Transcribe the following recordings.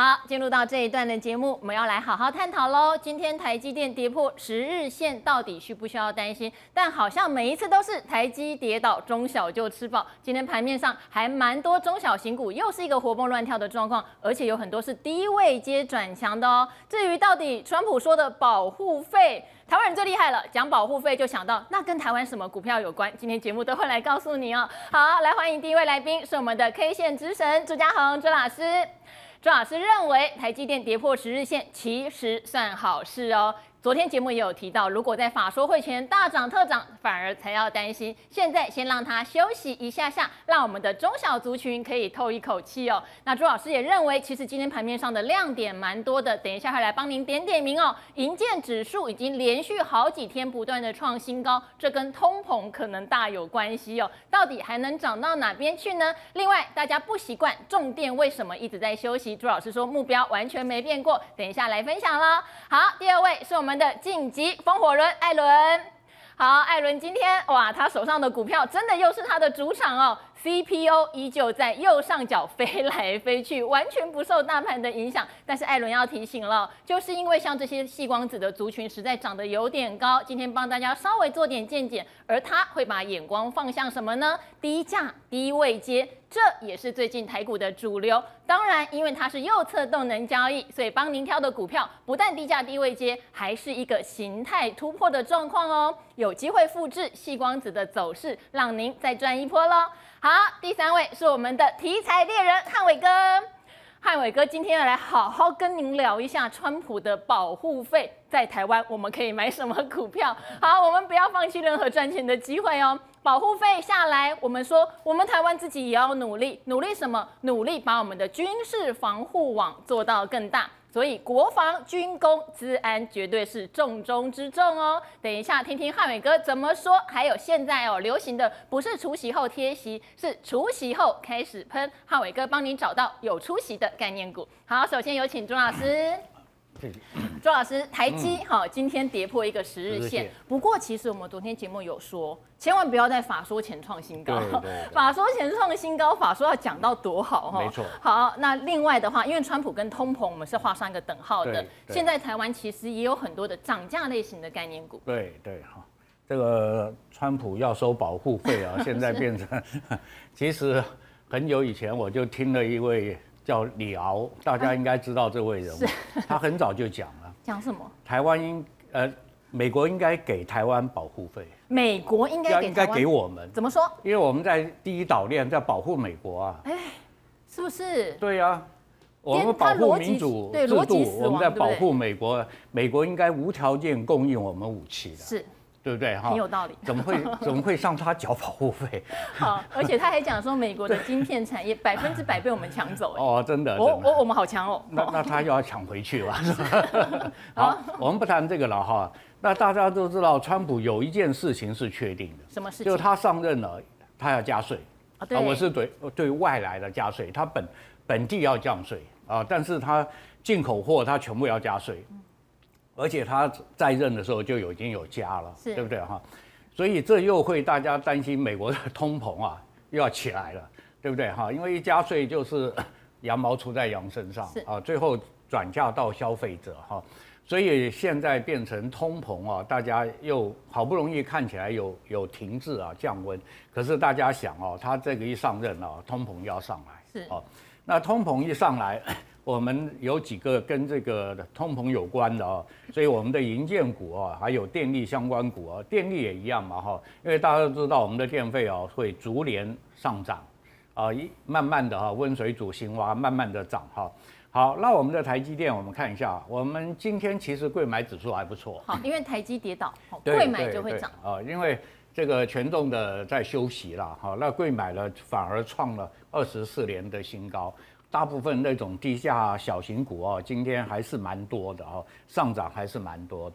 好，进入到这一段的节目，我们要来好好探讨喽。今天台积电跌破10日线，到底需不需要担心？但好像每一次都是台积跌倒，中小就吃饱。今天盘面上还蛮多中小型股，又是一个活蹦乱跳的状况，而且有很多是低位接转强的哦。至于到底川普说的保护费，台湾人最厉害了，讲保护费就想到那跟台湾什么股票有关？今天节目都会来告诉你哦。好，来欢迎第一位来宾是我们的 K 线之神朱家恒朱老师。朱老师认为台积电跌破10日线其实算好事哦。昨天节目也有提到，如果在法说会前大涨特涨，反而才要担心。现在先让它休息一下下，让我们的中小族群可以透一口气哦。那朱老师也认为，其实今天盘面上的亮点蛮多的，等一下会来帮您点点名哦。营建指数已经连续好几天不断的创新高，这跟通膨可能大有关系哦。到底还能涨到哪边去呢？另外，大家不习惯重电为什么一直在休息？朱老师说目标完全没变过，等一下来分享咯。好，第二位是我们的晋级风火轮艾伦。好，艾伦今天哇，他手上的股票真的又是他的主场哦。CPO 依旧在右上角飞来飞去，完全不受大盘的影响。但是艾伦要提醒了，就是因为像这些矽光子的族群实在涨得有点高，今天帮大家稍微做点见解，而他会把眼光放向什么呢？低价、低位接，这也是最近台股的主流。当然，因为它是右侧动能交易，所以帮您挑的股票不但低价低位接，还是一个形态突破的状况哦，有机会复制矽光子的走势，让您再赚一波咯。好，第三位是我们的题材猎人汉伟哥。汉伟哥今天要来好好跟您聊一下川普的保护费，在台湾我们可以买什么股票？好，我们不要放弃任何赚钱的机会哦。保护费下来，我们说我们台湾自己也要努力，努力什么？努力把我们的军事防护网做到更大。所以国防、军工、资安绝对是重中之重哦。等一下听听汉伟哥怎么说。还有现在哦，流行的不是除息后贴息，是除息后开始喷。汉伟哥帮你找到有出息的概念股。好，首先有请朱老师。朱老师，台积好，今天跌破一个10日线。不过其实我们昨天节目有说，千万不要在法说前创新高。法说前创新高，法说要讲到多好哈。 没错。 好，那另外的话，因为川普跟通膨我们是画上一个等号的。现在台湾其实也有很多的涨价类型的概念股。 对哈，这个川普要收保护费啊，现在变成，其实很久以前我就听了一位。叫李敖，大家应该知道这位人物，他很早就讲了， 讲什么？ 台湾美国应该给台湾保护费， 美国应该给我们， 怎么说？ 因为我们在第一岛链在保护美国啊， 是不是？ 对啊，我们保护民主制度，我们在保护美国，美国应该无条件供应我们武器的， 是。 对不对？ 很有道理。 怎么会向他缴保护费？ 好，而且他还讲说，美国的晶片产业100%被我们抢走。 哦，真的。 我们好强哦。 那他又要抢回去吧？好，我们不谈这个了哈。那大家都知道，川普有一件事情是确定的， 什么事情？ 就是他上任了，他要加税。 对， 我是对外来的加税，他本地要降税啊，但是他进口货他全部要加税。而且他在任的时候就已经有加了，对不对哈？所以这又会大家担心美国的通膨啊又要起来了，对不对哈？因为一加税就是羊毛出在羊身上啊，最后转嫁到消费者哈。所以现在变成通膨啊，大家又好不容易看起来有停滞啊降温，可是大家想哦，他这个一上任啊，通膨要上来是哦，那通膨一上来。我们有几个跟这个通膨有关的啊，所以我们的营建股啊，还有电力相关股啊，电力也一样嘛哈，因为大家都知道我们的电费啊会逐年上涨，啊，慢慢的哈温水煮青蛙，慢慢的涨哈。好，那我们的台积电，我们看一下，我们今天其实贵买指数还不错。 好，因为台积跌倒，贵买就会涨啊，因为这个权重的在休息啦，哈，那贵买了反而创了24年的新高。大部分那种低价小型股哦，今天还是蛮多的哦，上涨还是蛮多的。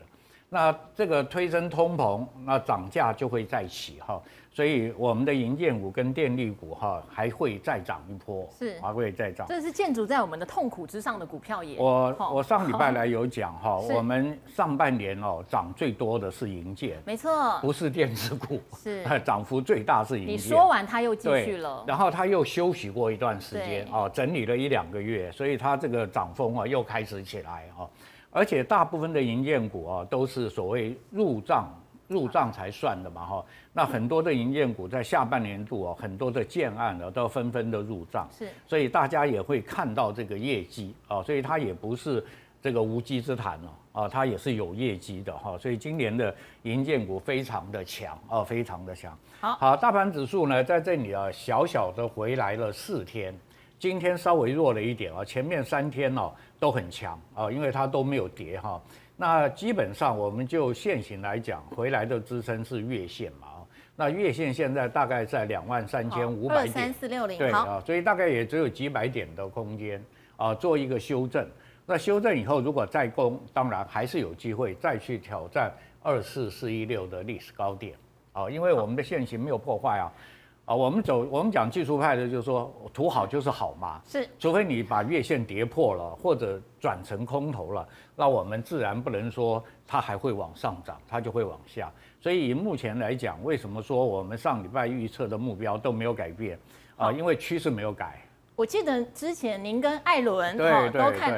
那这个推升通膨，那涨价就会再起哈。所以我们的营建股跟电力股哈还会再涨一波，还会再涨。 这是建筑在我们的痛苦之上的股票也。 我上礼拜来有讲哈，我们上半年涨最多的是营建， 没错， 不是电子股， 是涨幅最大是营建。 你说完它又继续了， 然后它又休息过一段时间整理了1-2个月，所以它这个涨风又开始起来而且大部分的营建股都是所谓入账才算的嘛那很多的营建股在下半年度很多的建案都纷纷的入账， 是， 所以大家也会看到这个业绩所以它也不是这个无稽之谈它也是有业绩的所以今年的营建股非常的强非常的强。好，大盘指数呢在这里小小的回来了4天，今天稍微弱了一点前面3天都很强因为它都没有跌那基本上我们就现行来讲，回来的支撑是月线嘛那月线现在大概在23500点 ，23460， 对所以大概也只有几百点的空间做一个修正。那修正以后，如果再攻，当然还是有机会再去挑战24416的历史高点因为我们的线型没有破坏我们讲技术派的就是说图好就是好嘛， 是， 除非你把月线跌破了或者转成空头了，那我们自然不能说它还会往上涨，它就会往下。所以以目前来讲，为什么说我们上礼拜预测的目标都没有改变因为趋势没有改。 我记得之前您跟艾伦都看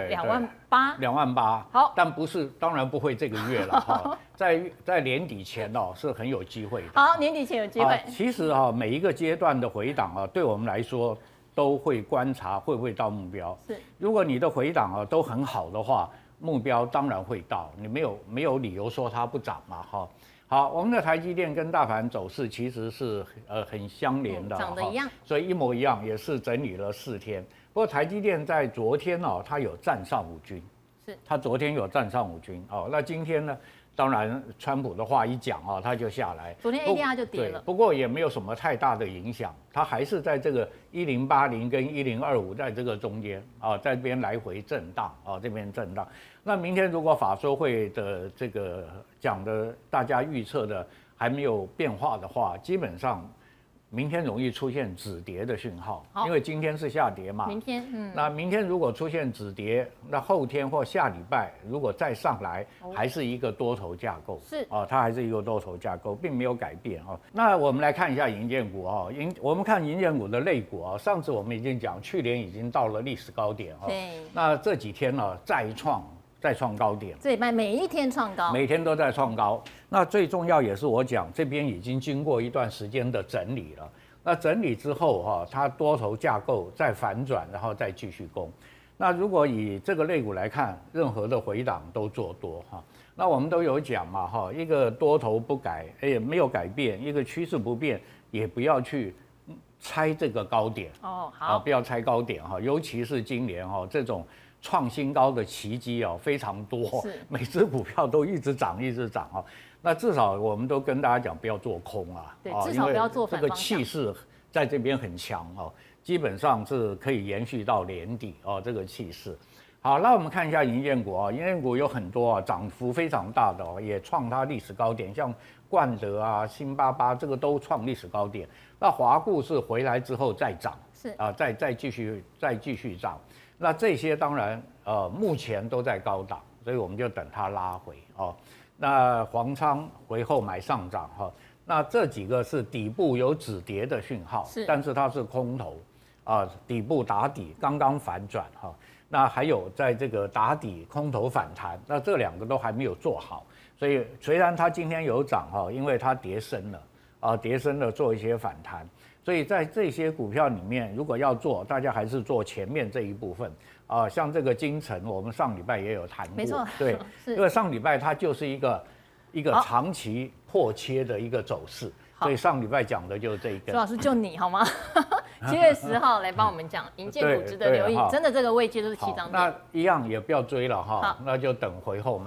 28000， 好，但不是，当然不会这个月了在年底前是很有机会的。 好，年底前有机会。 其实每一个阶段的回档对我们来说都会观察会不会到目标。 是， 如果你的回档都很好的话，目标当然会到，你没有理由说它不涨嘛好，我们的台积电跟大盘走势其实是很相连的， 长得一样， 所以一模一样，也是整理了4天。不过台积电在昨天它有站上5均， 是， 它昨天有站上5均那今天呢，当然川普的话一讲它就下来， 昨天 ADR 就跌了， 不过也没有什么太大的影响，它还是在这个1080跟1025在这个中间在这边来回震荡这边震荡。那明天如果法说会的这个讲的大家预测的还没有变化的话，基本上明天容易出现止跌的讯号，因为今天是下跌嘛。 明天， 那明天如果出现止跌，那后天或下礼拜如果再上来，还是一个多头架构， 是它还是一个多头架构，并没有改变那我们来看一下营建股我们看营建股的类股上次我们已经讲，去年已经到了历史高点对， 那这几天再创高点， 这礼拜每一天创高， 每天都在创高。那最重要也是我讲，这边已经经过一段时间的整理了。那整理之后它多头架构再反转，然后再继续攻。那如果以这个类股来看，任何的回档都做多那我们都有讲嘛一个多头不改，没有改变，一个趋势不变，也不要去猜这个高点好， 不要猜高点尤其是今年这种创新高的奇迹非常多，每只股票都一直涨那至少我们都跟大家讲，不要做空对，至少不要做反方向。 这个气势在这边很强基本上是可以延续到年底这个气势。好，那我们看一下营建股营建股有很多涨幅非常大的也创它历史高点，像冠德新88这个都创历史高点。那华固是回来之后再涨， 是再继续涨。那这些当然目前都在高档，所以我们就等它拉回那黄昌回后买上涨那这几个是底部有止跌的讯号，但是它是空头底部打底刚刚反转那还有在这个打底空头反弹，那这2个都还没有做好，所以虽然它今天有涨因为它跌深了做一些反弹。所以在这些股票里面，如果要做，大家还是做前面这一部分像这个精城，我们上礼拜也有谈过， 没错， 对，因为上礼拜它就是一个长期破切的一个走势，所以上礼拜讲的就是这一个。 朱老师，就你好吗？7月10号来帮我们讲营建股值得留意，真的这个位阶都是起涨点。 那一样也不要追了那就等回后买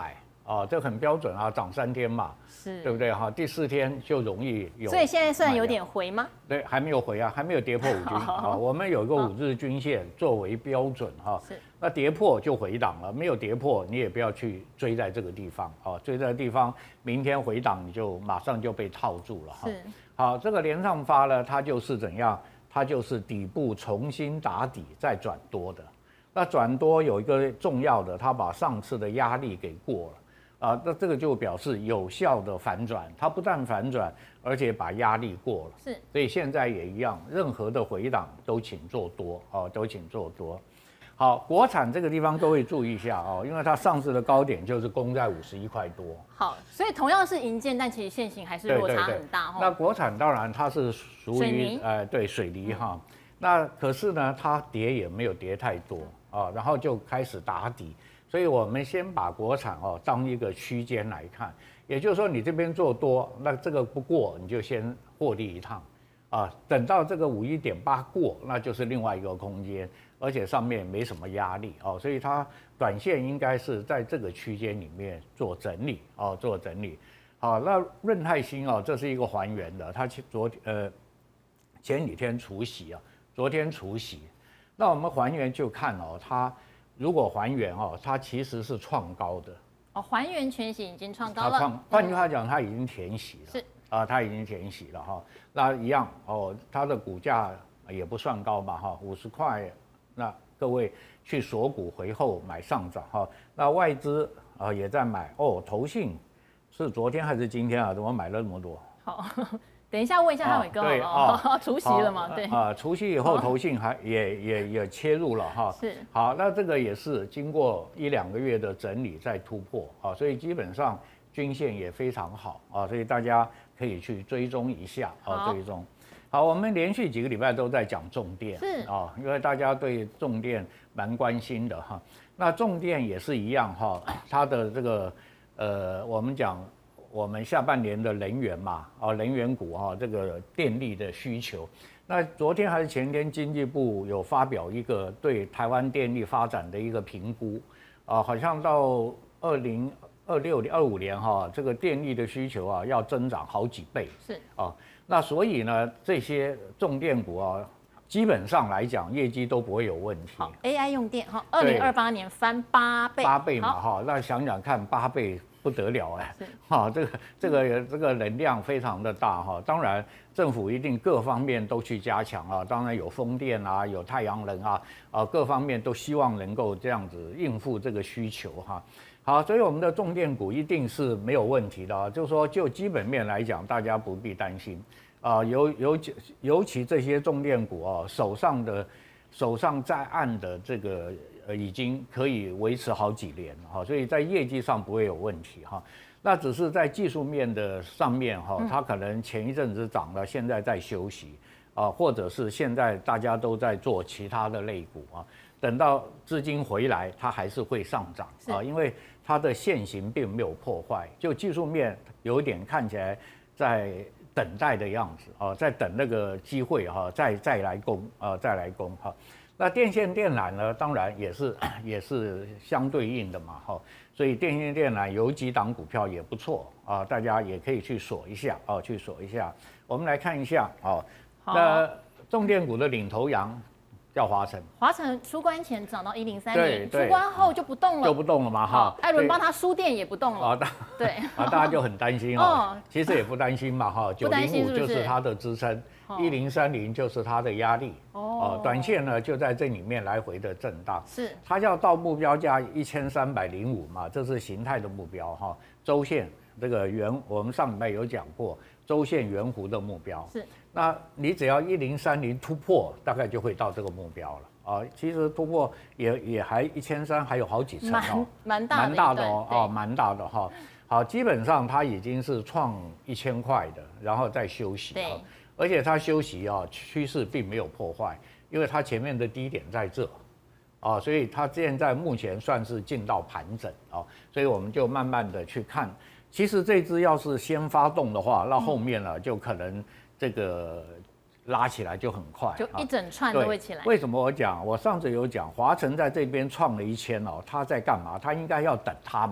这很标准啊，涨3天嘛， 是， 对不对哈？第4天就容易有， 所以现在算有点回吗？ 对，还没有回啊，还没有跌破5均啊。我们有一个5日均线作为标准哈，那跌破就回档了，没有跌破你也不要去追在这个地方啊，追在地方，明天回档你就马上就被套住了哈。好，这个连上发呢，它就是怎样？它就是底部重新打底再转多的。那转多有一个重要的，它把上次的压力给过了。那这个就表示有效的反转，它不但反转，而且把压力过了。是，所以现在也一样，任何的回档都请做多都请做多。好，国产这个地方都会注意一下因为它上次的高点就是攻在51块多。 好，所以同样是银建，但其实现行还是落差很大。 那国产当然它是属于对水泥哈，那可是呢它跌也没有跌太多然后就开始打底。所以我们先把国产当一个区间来看，也就是说你这边做多，那这个不过你就先获利一趟等到这个51.8过，那就是另外一个空间，而且上面没什么压力所以它短线应该是在这个区间里面做整理做整理。好，那润泰新这是一个还原的，它前几天除息昨天除息，那我们还原就看它。如果还原它其实是创高的还原全息已经创高了。 换句话讲，它已经填息了。是它已经填息了那一样它的股价也不算高嘛50块，那各位去锁股回后买上涨那外资也在买投信是昨天还是今天怎么买了那么多？ 好。等一下问一下汉伟哥除息了嘛？对除息以后投信也切入了是好，那这个也是经过1-2个月的整理再突破所以基本上均线也非常好所以大家可以去追踪一下追踪。好，我们连续几个礼拜都在讲重电是因为大家对重电蛮关心的那重电也是一样它的这个我们讲。我们下半年的能源嘛，能源股这个电力的需求。那昨天还是前天，经济部有发表一个对台湾电力发展的一个评估好像到2026、25年这个电力的需求要增长好几倍。是那所以呢，这些重电股基本上来讲业绩都不会有问题。 好 ，AI 用电2028年翻8倍。 8倍嘛那想想看8倍。不得了这个能量非常的大当然政府一定各方面都去加强当然有风电有太阳能各方面都希望能够这样子应付这个需求好，所以我们的重电股一定是没有问题的就是说就基本面来讲，大家不必担心尤其这些重电股手上在岸的这个。已经可以维持好几年了所以在业绩上不会有问题那只是在技术面的上面它可能前一阵子涨了，现在在休息或者是现在大家都在做其他的类股等到资金回来，它还是会上涨因为它的线型并没有破坏，就技术面有一点看起来在等待的样子在等那个机会再来攻那电线电缆呢，当然也是相对应的嘛所以电线电缆有几档股票也不错大家也可以去锁一下我们来看一下那重电股的领头羊叫华城。 华城出关前涨到103.0，出关后就不动了嘛艾伦帮他输电也不动了对大家就很担心其实也不担心嘛905就是它的支撑。1030就是它的压力短线呢就在这里面来回的震荡，是它要到目标价1305嘛，这是形态的目标周线这个我们上礼拜有讲过周线圆弧的目标，是那你只要1030突破，大概就会到这个目标了其实突破也还1300还有好几层蛮大的蛮大的好，基本上它已经是创1000块的，然后再休息而且它休息趋势并没有破坏，因为它前面的低点在这所以它现在目前算是进到盘整所以我们就慢慢的去看。其实这支要是先发动的话，那后面呢就可能这个拉起来就很快， 就一整串都会起来。 为什么我上次有讲，华城在这边创了1000它在干嘛？它应该要等他们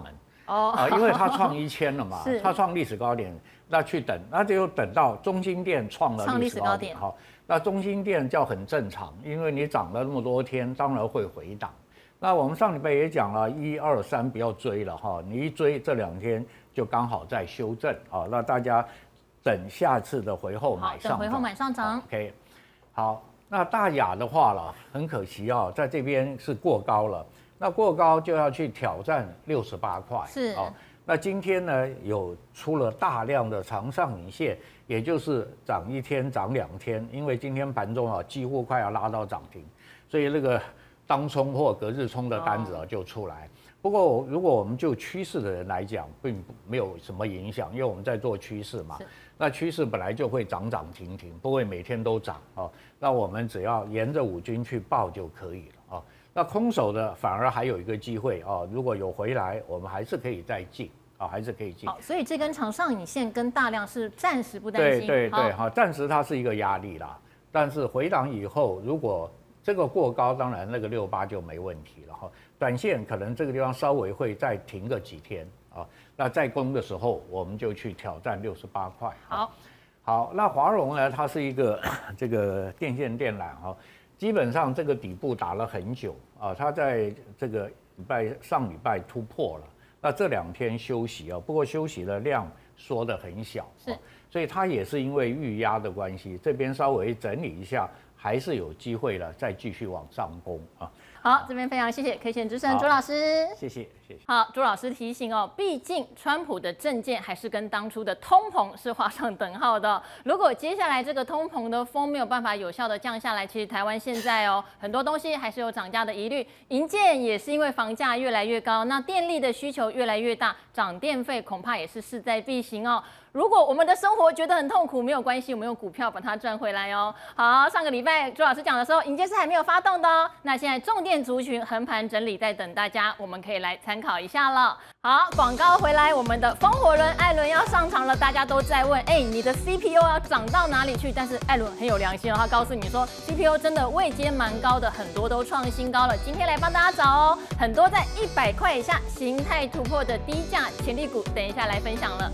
因为它创1000了嘛，它创历史高点，那去等，那就等到中兴电创了历史高点，好，那中兴电叫很正常，因为你涨了那么多天，当然会回档。那我们上礼拜也讲了，1、2、3不要追了哈，你一追这2天就刚好在修正啊，那大家等下次的回后买上， 等回后买上涨。 OK， 好，那大亚的话了，很可惜啊，在这边是过高了。那过高就要去挑战68块， 是哦。 那今天呢，有出了大量的长上影线，也就是涨1天、涨2天，因为今天盘中啊几乎快要拉到涨停，所以那个当冲或隔日冲的单子啊就出来。不过如果我们就趋势的人来讲，并没有什么影响，因为我们在做趋势嘛。那趋势本来就会涨涨停停，不会每天都涨啊。那我们只要沿着5均去报就可以了啊。那空手的反而还有一个机会啊，如果有回来，我们还是可以再进啊，还是可以进。 好，所以这根长上影线跟大量是暂时不担心。 对，好，暂时它是一个压力啦。但是回档以后，如果这个过高，当然那个68就没问题了哈。短线可能这个地方稍微会再停个几天啊。那在攻的时候，我们就去挑战68块。好，那华荣呢，它是一个这个电线电缆哈。基本上这个底部打了很久啊，它在这个上礼拜突破了，那这2天休息啊，不过休息的量缩得很小，所以它也是因为预压的关系，这边稍微整理一下，还是有机会了，再继续往上攻啊。 好，这边非常谢谢 K 线之神朱老师， 谢谢。 好，朱老师提醒哦，毕竟川普的政见还是跟当初的通膨是画上等号的。如果接下来这个通膨的风没有办法有效的降下来，其实台湾现在哦很多东西还是有涨价的疑虑。营建也是因为房价越来越高，那电力的需求越来越大，涨电费恐怕也是势在必行哦。如果我们的生活觉得很痛苦，没有关系，我们用股票把它赚回来哦。好，上个礼拜朱老师讲的时候，营建是还没有发动的哦。那现在重点族群横盘整理在等大家，我们可以来参考一下了。好，广告回来，我们的风火轮艾伦要上场了，大家都在问，你的 CPU 要涨到哪里去？但是艾伦很有良心哦，他告诉你说 CPU 真的位阶蛮高的，很多都创新高了。今天来帮大家找哦，很多在100块以下形态突破的低价潜力股，等一下来分享了。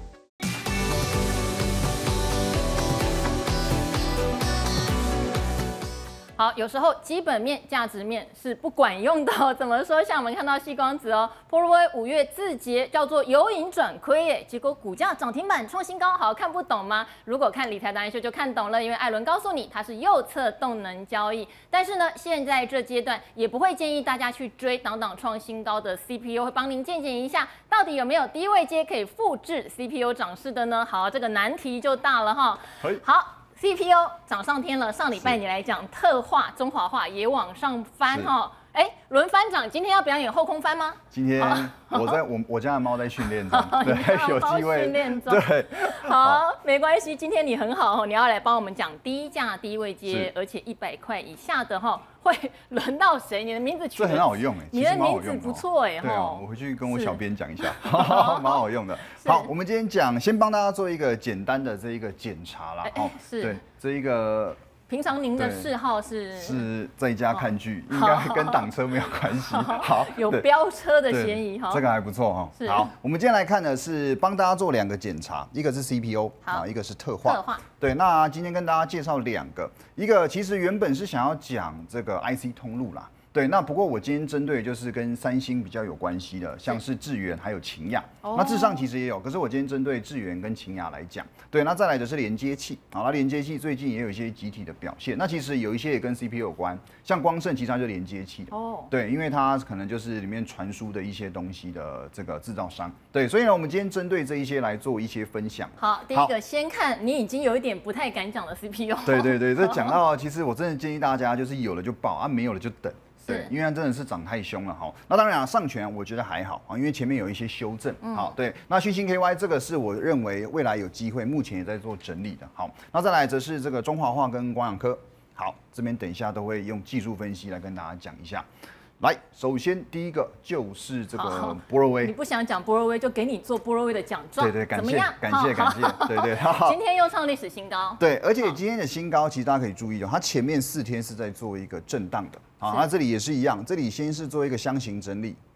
好，有时候基本面、价值面是不管用的哦。怎么说？像我们看到矽光子哦，波若威5月自结叫做由盈转亏耶，结果股价涨停板创新高，好看不懂吗？如果看理财达人秀就看懂了，因为艾伦告诉你它是右侧动能交易。但是呢，现在这阶段也不会建议大家去追档创新高的 CPU， 会帮您鉴检一下，到底有没有低位阶可以复制 CPU 涨势的呢？好，这个难题就大了哈。好。CPU 涨上天了，上礼拜你来讲特化、中华化也往上翻哈，轮番涨，今天要表演后空翻吗？ 今天我家的猫在训练中，对，有机会训练中， 对， 好，没关系，今天你很好哦，你要来帮我们讲低价低位阶，而且100块以下的哈，会轮到谁？你的名字取得这很好用你的名字不错对啊，我回去跟我小编讲一下，蛮好用的。好，我们今天先帮大家做一个简单的这一个检查啦， 是， 对，这一个。 平常您的嗜好是在家看剧，应该跟挡车没有关系。好， 有飙车的嫌疑哈， 这个还不错哈。好，我们今天来看的是帮大家做2个检查，一个是 CPU 啊，一个是特化。对，那今天跟大家介绍2个，一个其实原本是想要讲这个 IC 通路啦。对，那不过我今天针对就是跟三星比较有关系的，像是智原还有勤亚，那至上其实也有，可是我今天针对智原跟勤亚来讲，对，那再来的是连接器，好，那连接器最近也有一些集体的表现，那其实有一些也跟 CPU 有关，像光盛其实它就是连接器的，对，因为它可能就是里面传输的一些东西的这个制造商，对，所以呢，我们今天针对这一些来做一些分享。 好，第一个先看你已经有一点不太敢讲的 CPU， 对，这讲到其实我真的建议大家就是有了就报啊，没有了就等。对，因为它真的是涨太凶了哈。那当然上权我觉得还好啊，因为前面有一些修正。好，对。那讯星 KY 这个是我认为未来有机会，目前也在做整理的。好，那再来则是这个中华化跟光阳科。好，这边等一下都会用技术分析来跟大家讲一下。来，首先第一个就是这个波若威。 你不想讲波若威，就给你做波若威的奖状。 对，感谢，对。 今天又创历史新高。 对，而且今天的新高，其实大家可以注意哦，它前面4天是在做一个震荡的。好，那这里也是一样，这里先是做一个箱型整理。 对。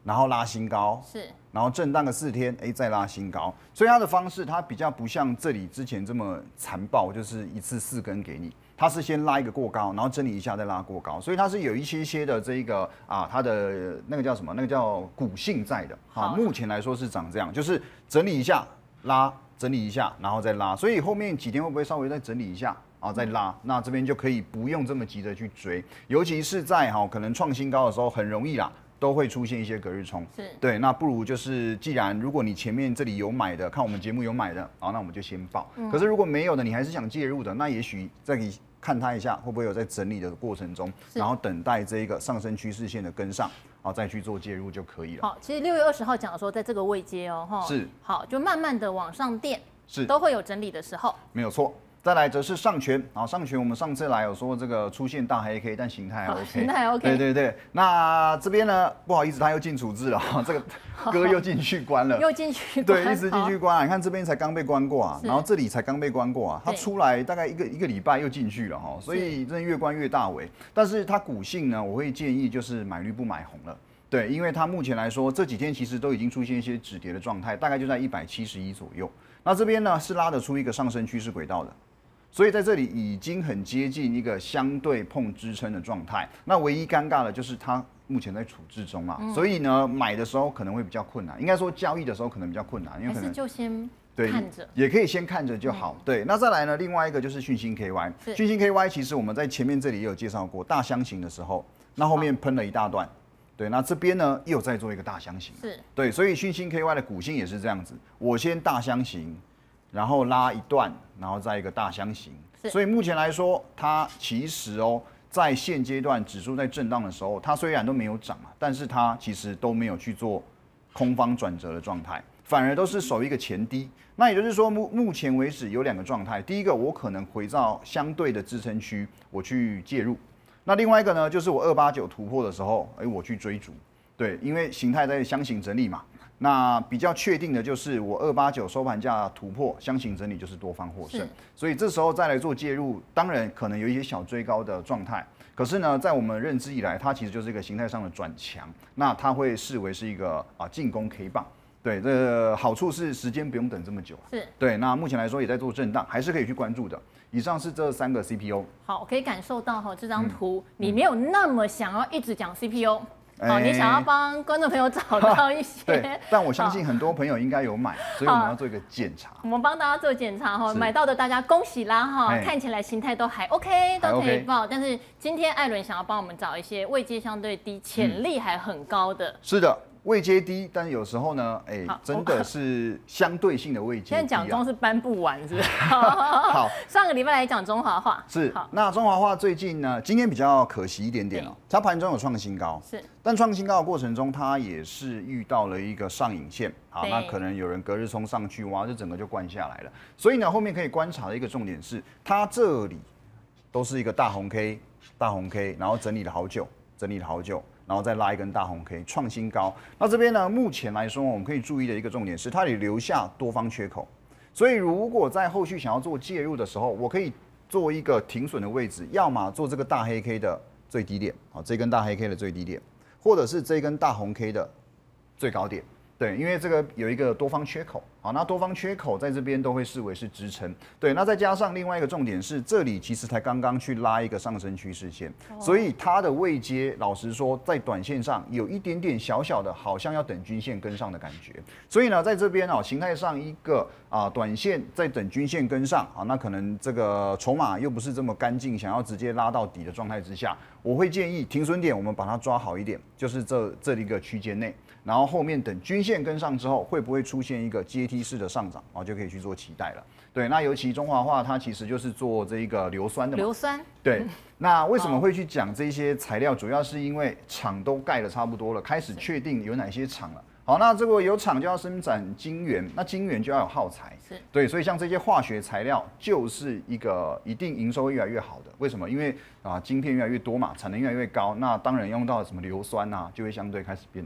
然后拉新高， 是， 然后震荡个4天，再拉新高，所以它的方式它比较不像这里之前这么残暴，就是一次4根给你，它是先拉一个过高，然后整理一下再拉过高，所以它是有一些的这个它的那个叫什么？那个叫股性在的，目前来说是长这样，就是整理一下拉，整理一下，然后再拉，所以后面几天会不会稍微再整理一下？再拉，那这边就可以不用这么急着去追，尤其是在可能创新高的时候，很容易啦，都会出现一些隔日冲。 是， 对，那不如就是既然如果你前面这里有买的，看我们节目有买的，那我们就先报。可是如果没有的，你还是想介入的，那也许再看它一下，会不会有在整理的过程中，然后等待这个上升趋势线的跟上，再去做介入就可以了。 好，其实6月20号讲说，在这个位阶是好，就慢慢的往上垫， 是都会有整理的时候， 没有错。再来则是上权，上权我们上次来有说这个出现大黑 K， 但形态还 OK， 形态 OK， 对。那这边呢，不好意思，他又进处置了，这个哥又进去关了， 又进去关， 对，一直进去关。你看这边才刚被关过然后这里才刚被关过他出来大概一个礼拜又进去了所以真的越关越大尾。但是它股性呢，我会建议就是买绿不买红了。对，因为它目前来说这几天其实都已经出现一些止跌的状态，大概就在171左右。那这边呢是拉得出一个上升趋势轨道的。所以在这里已经很接近一个相对碰支撑的状态，那唯一尴尬的就是它目前在处置中所以呢买的时候可能会比较困难，应该说交易的时候可能比较困难，因为可能还是就先看着， 也可以先看着就好。对，那再来呢，另外一个就是讯星 KY， 讯星 KY 其实我们在前面这里也有介绍过，大箱型的时候，那后面喷了一大段。对，那这边呢又在做一个大箱型， 是对，所以讯星 KY 的股性也是这样子，我先大箱型。然后拉一段，然后再一个大箱型，所以目前来说，它其实在现阶段指数在震荡的时候，它虽然都没有涨但是它其实都没有去做空方转折的状态，反而都是守一个前低。那也就是说，目前为止有2个状态，第一个我可能回到相对的支撑区，我去介入；那另外一个呢，就是我289突破的时候，我去追逐。对，因为形态在箱型整理嘛。那比较确定的就是我289收盘价突破，箱型整理就是多方获胜，所以这时候再来做介入，当然可能有一些小追高的状态，可是呢，在我们认知以来，它其实就是一个形态上的转强，那它会视为是一个进攻 K 棒。对，这个好处是时间不用等这么久， 是对。那目前来说也在做震荡，还是可以去关注的。以上是这3个 CPO。 好，我可以感受到这张图，你没有那么想要一直讲 CPO。好，你想要帮观众朋友找到一些， 对，但我相信很多朋友应该有买，所以我们要做一个检查。 我们帮大家做检查买到的大家恭喜啦看起来形态都还 OK， 都可以报。但是今天艾伦想要帮我们找一些位阶相对低、潜力还很高的。 是的。位阶低，但有时候呢，真的是相对性的位阶低。 现在讲中是搬不完，是不是？好，上个礼拜来讲中华化是。那中华化最近呢，今天比较可惜一点点它盘中有创新高， 是。 但创新高的过程中，它也是遇到了一个上影线，那可能有人隔日冲上去，哇，这整个就灌下来了。所以呢，后面可以观察的一个重点是，它这里都是一个大红 K， 大红 K， 然后整理了好久，然后再拉一根大红 K 创新高。那这边呢，目前来说我们可以注意的一个重点是，它也留下多方缺口。所以如果在后续想要做介入的时候，我可以做一个停损的位置，要么做这个大黑 K 的最低点，这根大黑 K 的最低点，或者是这根大红 K 的最高点。对，因为这个有一个多方缺口，那多方缺口在这边都会视为是支撑。对，那再加上另外一个重点是，这里其实才刚刚去拉一个上升趋势线，所以它的位阶，老实说，在短线上有一点点小小的，好像要等均线跟上的感觉。所以呢，在这边形态上一个短线在等均线跟上那可能这个筹码又不是这么干净，想要直接拉到底的状态之下，我会建议停损点我们把它抓好一点，就是这一个区间内。然后后面等均线跟上之后，会不会出现一个阶梯式的上涨，就可以去做期待了。对，那尤其中华化它其实就是做这个硫酸的嘛。 硫酸。 对，那为什么会去讲这些材料？主要是因为厂都盖的差不多了，开始确定有哪些厂了。好，那这个有厂就要生产晶圆，那晶圆就要有耗材。 是。 对，所以像这些化学材料就是一个一定营收越来越好的。为什么？因为晶片越来越多嘛，产能越来越高，那当然用到什么硫酸就会相对开始变多。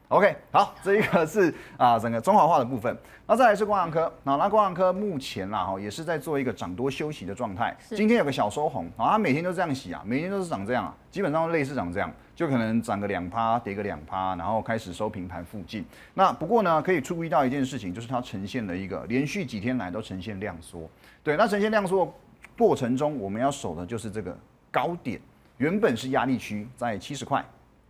OK， 好，这一个是整个中华化的部分。那再来是光阳科，那光阳科目前也是在做一个涨多休息的状态。今天有个小收红，它每天都这样洗啊，每天都是长这样啊，基本上类似长这样，就可能涨个2%，跌个2%，然后开始收平盘附近。那不过呢，可以注意到一件事情，就是它呈现了一个连续几天来都呈现量缩。对，那呈现量缩的过程中，我们要守的就是这个高点，原本是压力区在70块。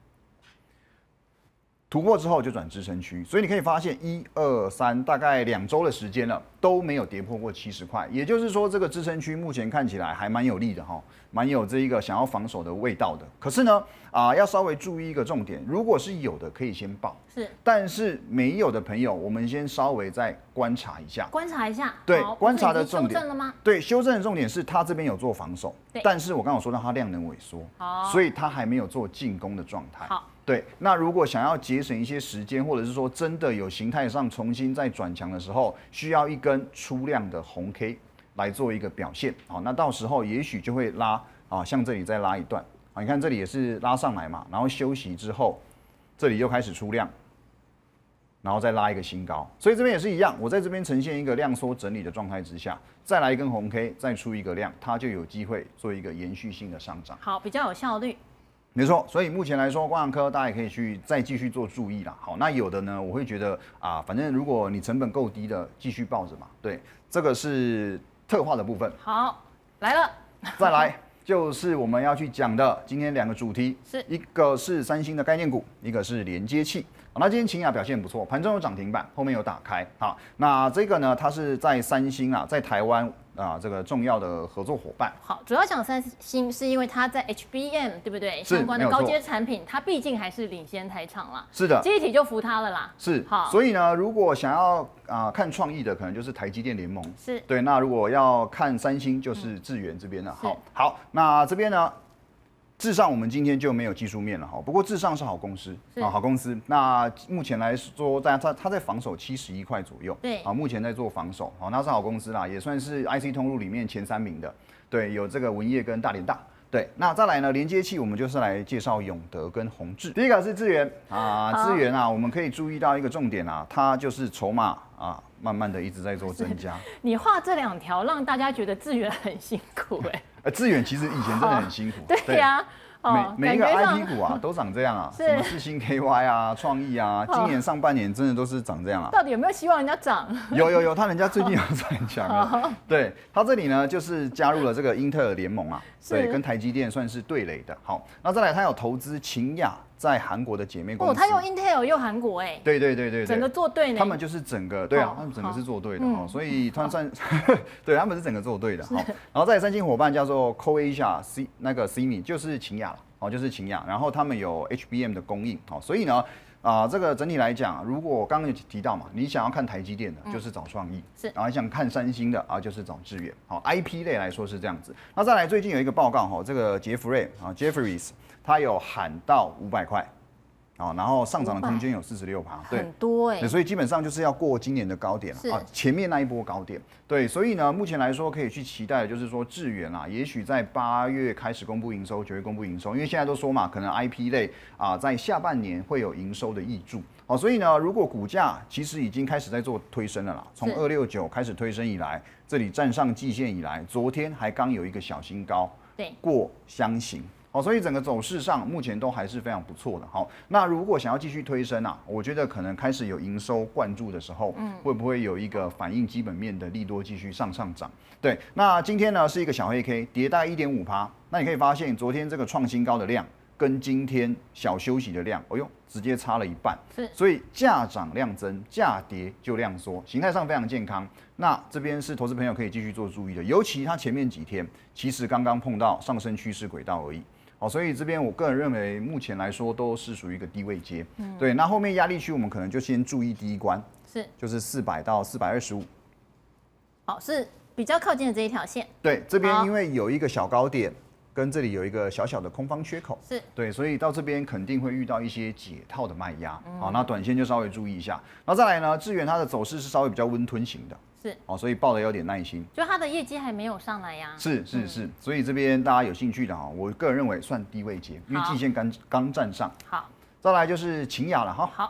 突破之后就转支撑区，所以你可以发现1、2、3大概2周的时间了，都没有跌破过70块，也就是说这个支撑区目前看起来还蛮有利的哈，蛮有这一个想要防守的味道的。可是呢，要稍微注意一个重点，如果是有的可以先报，但是没有的朋友，我们先稍微再观察一下。 观察一下， 对，观察的重点。 修正了吗？ 对，修正的重点是它这边有做防守，但是我刚刚说到它量能萎缩，所以它还没有做进攻的状态。好。对，那如果想要节省一些时间，或者是说真的有形态上重新再转强的时候，需要一根出量的红 K 来做一个表现。好，那到时候也许就会拉像这里再拉一段你看这里也是拉上来嘛，然后休息之后，这里又开始出量，然后再拉一个新高，所以这边也是一样，我在这边呈现一个量缩整理的状态之下，再来一根红 K， 再出一个量，它就有机会做一个延续性的上涨。 好，比较有效率。 没错，所以目前来说，光阳科大家也可以再继续做注意啦。好，那有的呢，我会觉得反正如果你成本够低的，继续抱着嘛。对，这个是特化的部分。 好，来了， 再来就是我们要去讲的今天2个主题，一个是三星的概念股，一个是连接器。那今天勤亚表现不错，盘中有涨停板，后面有打开。好，那这个呢，它是在三星在台湾这个重要的合作伙伴。 好，主要讲三星是因为它在 HBM 对不对？相关的高阶产品，它毕竟还是领先台厂啦。 是的， 记忆体就服它了啦。 是，好，所以呢，如果想要看创意的，可能就是台积电联盟。 是， 对。那如果要看三星，就是智原这边的。好，那这边呢？至上我们今天就没有技术面了哈，不过至上是好公司好公司。那目前来说，它在防守71块左右， 对， 目前在做防守，那是好公司啦，也算是 IC 通路里面前3名的，对，有这个文业跟大联大。对，那再来呢，连接器我们就是来介绍永德跟宏志。第一个是智原智原我们可以注意到一个重点它就是筹码慢慢的一直在做增加。 你画这2条，让大家觉得智原很辛苦智原其实以前真的很辛苦。 对呀。 每一个 IP 股都长这样什么世芯 KY 创意今年上半年真的都是长这样到底有没有希望人家涨？ 有，他人家最近有转强了。对，他这里呢就是加入了这个英特尔联盟对，跟台积电算是对垒的。好，那再来他有投资勤亚在韩国的姐妹公司。 他用 Intel 又韩国对， 整个做对呢。 他们就是整个他们整个是做对的所以他算对，他们是整个做对的。好，然后再来三星伙伴叫做 CoAsia CMI 就是勤亚就是勤亚，然后他们有 HBM 的供应所以呢这个整体来讲，如果刚刚有提到嘛，你想要看台积电的，就是找创意；然后你想看三星的就是找智原。好 ，IP 类来说是这样子。那再来，最近有一个报告这个杰弗瑞Jefferies 他有喊到500块。然后上涨的空间有46%，对， 很多所以基本上就是要过今年的高点前面那一波高点，对，所以呢，目前来说可以去期待的就是说智原也许在8月开始公布营收，9月公布营收，因为现在都说嘛，可能 IP 类在下半年会有营收的挹注，所以呢，如果股价其实已经开始在做推升了啦，从269开始推升以来，这里站上季线以来，昨天还刚有一个小新高， 对， 过箱型。所以整个走势上目前都还是非常不错的。好，那如果想要继续推升我觉得可能开始有营收灌注的时候，会不会有一个反映基本面的利多继续上涨？对，那今天呢是一个小黑 K， 跌大概 1.5%， 那你可以发现昨天这个创新高的量跟今天小休息的量，直接差了一半。所以价涨量增，价跌就量缩，形态上非常健康。那这边是投资朋友可以继续做注意的，尤其它前面几天其实刚刚碰到上升趋势轨道而已。所以这边我个人认为，目前来说都是属于一个低位阶。对，那后面压力区我们可能就先注意第一关，就是400到425。 好，是比较靠近的这一条线。 对，这边因为有一个小高点，跟这里有一个小小的空方缺口，对，所以到这边肯定会遇到一些解套的卖压。好，那短线就稍微注意一下。然后再来呢，智原它的走势是稍微比较温吞型的。所以抱的有点耐心， 就它的业绩还没有上来呀。 是，所以这边大家有兴趣的我个人认为算低位阶，因为季线刚站上。 好， 再来就是勤亚了好，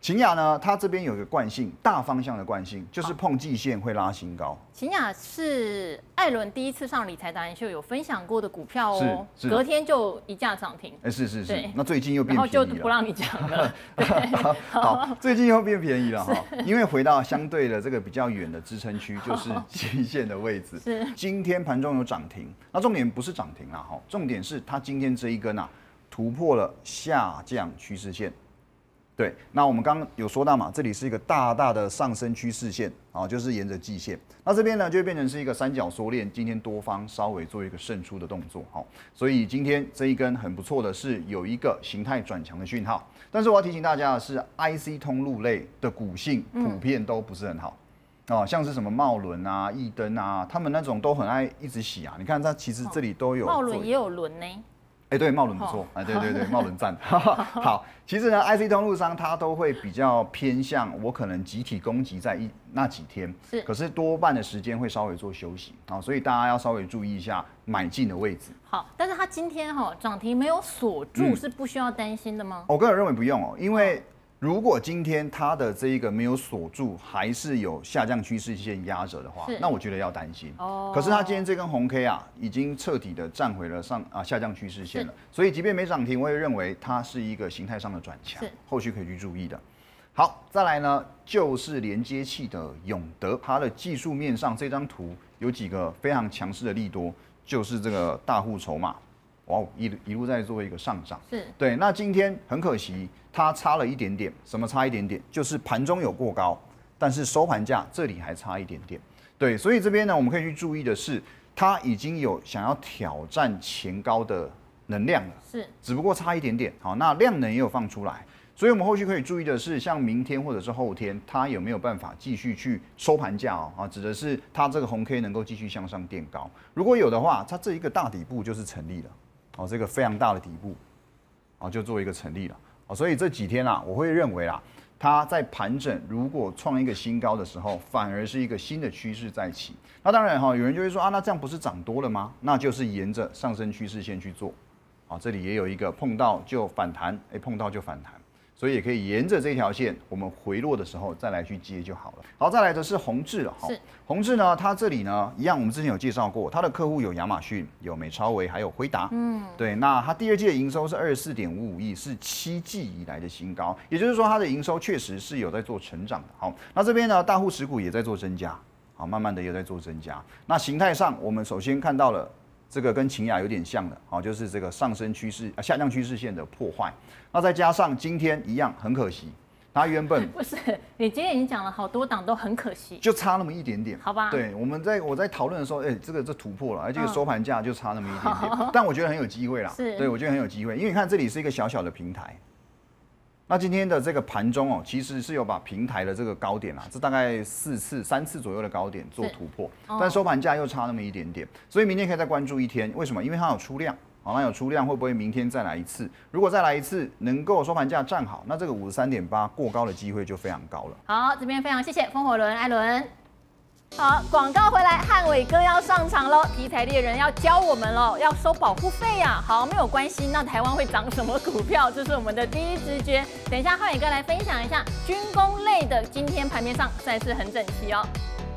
秦雅呢，它这边有一个惯性，大方向的惯性就是碰季线会拉新高。 秦雅是艾伦第一次上理财达人秀有分享过的股票哦， 是隔天就一价涨停。 是，那最近又变便宜了， 然后就不让你讲了。 好，最近又变便宜了哈，因为回到相对的这个比较远的支撑区，就是季线的位置。 是， 今天盘中有涨停，那重点不是涨停啦哈，重点是它今天这一根啊突破了下降趋势线。对，那我们刚刚有说到嘛，这里是一个大大的上升趋势线啊，就是沿着季线。那这边呢，就会变成是一个三角缩链，今天多方稍微做一个胜出的动作，好，所以今天这一根很不错的是有一个形态转强的讯号。但是我要提醒大家的是 ，IC 通路类的股性普遍都不是很好。哦，像是什么茂伦啊、益登啊，他们那种都很爱一直洗啊。你看它其实这里都有。 茂伦也有轮呢。 对，茂伦不错，对，茂伦赞。好，其实呢 ，IC 通路商它都会比较偏向我可能集体攻击在那几天，可是多半的时间会稍微做休息啊，所以大家要稍微注意一下买进的位置。 好，但是它今天涨停没有锁住，是不需要担心的吗？ 我个人认为不用哦，因为如果今天它的这一个没有锁住，还是有下降趋势线压着的话，那我觉得要担心。可是它今天这根红 K 啊，已经彻底的站回了下降趋势线了，所以即便没涨停，我也认为它是一个形态上的转强，后续可以去注意的。好，再来呢，就是连接器的永德，它的技术面上这张图有几个非常强势的利多，就是这个大户筹码。哇，一路在做一个上涨，对。那今天很可惜，它差了一点点。什么差一点点？就是盘中有过高，但是收盘价这里还差一点点。对，所以这边呢，我们可以去注意的是，它已经有想要挑战前高的能量了，只不过差一点点。好，那量能也有放出来，所以我们后续可以注意的是，像明天或者是后天，它有没有办法继续去收盘价哦？指的是它这个红 K 能够继续向上垫高。如果有的话，它这一个大底部就是成立了。这个非常大的底部，就做一个成立了。所以这几天啊，我会认为啦，它在盘整，如果创一个新高的时候，反而是一个新的趋势在起。那当然有人就会说啊，那这样不是涨多了吗？那就是沿着上升趋势线去做。这里也有一个碰到就反弹，碰到就反弹。所以也可以沿着这条线，我们回落的时候再来去接就好了。好，再来的是宏致了。宏致呢，它这里呢一样，我们之前有介绍过，它的客户有亚马逊、有美超微，还有辉达。对，那它第二季的营收是24.55亿，是7季以来的新高，也就是说它的营收确实是有在做成长的。好，那这边呢，大户持股也在做增加，好，慢慢的也在做增加。那形态上，我们首先看到了。这个跟秦雅有点像的，就是这个上升趋势、下降趋势线的破坏。那再加上今天一样，很可惜，它原本不是你今天已经讲了好多档都很可惜， 就差那么一点点， 好吧？ 对，我在讨论的时候，这突破了，而这个收盘价就差那么一点点，但我觉得很有机会啦。对，我觉得很有机会，因为你看这里是一个小小的平台。那今天的这个盘中其实是有把平台的这个高点这大概3次左右的高点做突破，但收盘价又差那么一点点，所以明天可以再关注一天。为什么？因为它有出量，那有出量会不会明天再来一次？如果再来一次能够收盘价站好，那这个53.8过高的机会就非常高了。 好，这边非常谢谢风火轮艾伦。好，广告回来，汉伟哥要上场喽！题材猎人要教我们喽，要收保护费呀。好，没有关系，那台湾会涨什么股票？这是我们的第一直觉。等一下，汉伟哥来分享一下军工类的，今天盘面上算是很整齐哦。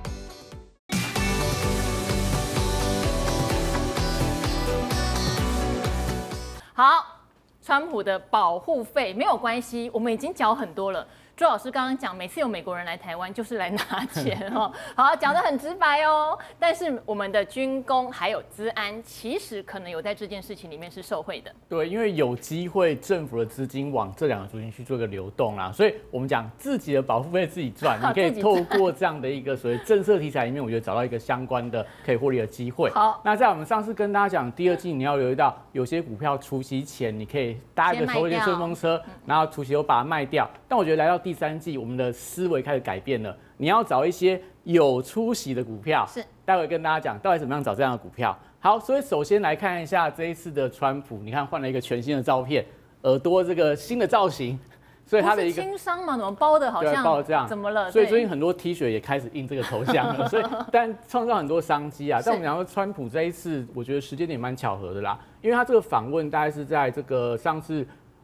好，川普的保护费没有关系，我们已经缴很多了。朱老师刚刚讲，每次有美国人来台湾就是来拿钱哦，好，讲得很直白哦。但是我们的军工还有资安，其实可能有在这件事情里面是受惠的。 对，因为有机会政府的资金往这两个族群去做一个流动啦，所以我们讲自己的保护费自己赚，你可以透过这样的一个所谓政策题材里面，我觉得找到一个相关的可以获利的机会。 好， 那在我们上次跟大家讲，第二季你要留意到，有些股票除息前你可以搭一个所谓的顺风车，然后除息后把它卖掉。但我觉得来到第三季，我们的思维开始改变了。你要找一些有出息的股票， 是待会跟大家讲到底怎么样找这样的股票。好，所以首先来看一下这一次的川普，你看换了一个全新的照片，耳朵这个新的造型，所以它的一个轻商嘛，怎么包的好像包这样， 怎么了？ 所以最近很多 T 恤也开始印这个头像了，所以但创造很多商机啊。但我们讲说川普这一次，我觉得时间点蛮巧合的啦，因为他这个访问大概是在这个上次